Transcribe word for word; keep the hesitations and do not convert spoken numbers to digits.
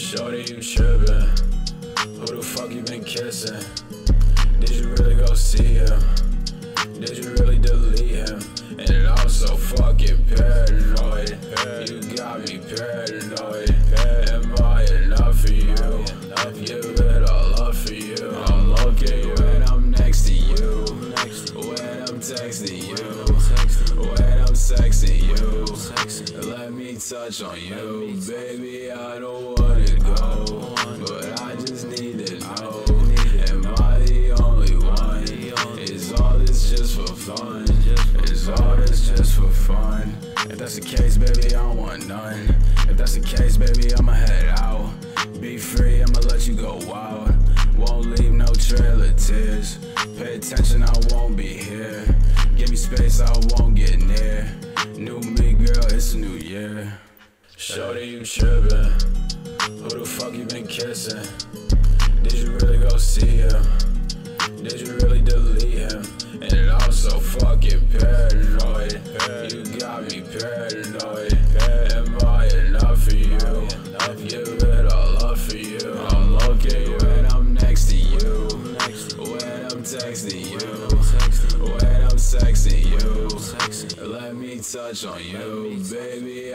Shorty, you trippin'. Who the fuck you been kissing? Did you really go see him? Did you really delete him? And I'm so fucking paranoid. You got me paranoid. Am I enough for you? Give it all up for you. I'm looking when I'm next to you. When I'm texting you. When I'm sexing you. Let me touch on you. Baby, I don't wanna go, but I just need to know. Am I the only one? Is all this just for fun? Is all this just for fun? If that's the case, baby, I don't want none. If that's the case, baby, I'ma head out. Be free, I'ma let you go wild. Won't leave no trail of tears. Pay attention, I won't be here. Give me space, I won't get near. New me, girl, it's a new year. Shorty, you trippin'. Who the fuck you been kissing? Did you really go see him? Did you really delete him? And I'm so fucking paranoid. You got me paranoid. Am I enough for you? Give it all up for you. I'm looking when I'm next to you. When I'm texting you. When I'm sexing you. Let me touch on you, baby.